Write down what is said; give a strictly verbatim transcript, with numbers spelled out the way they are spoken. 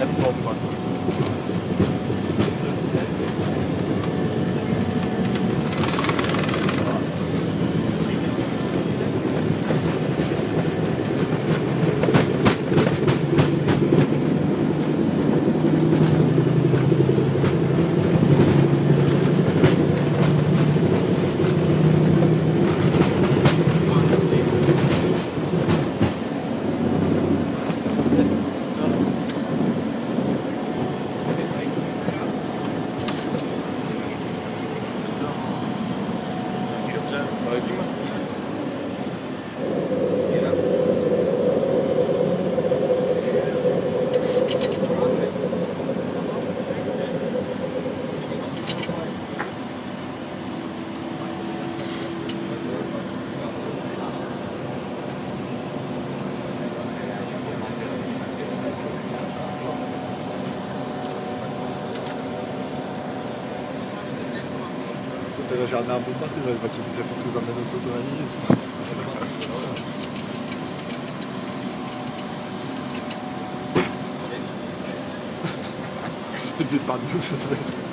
F-bomba. Teda žádná bomba, tyhle dva tisíce foktů za minutu, to není nic moc. Vypadnu se dveře.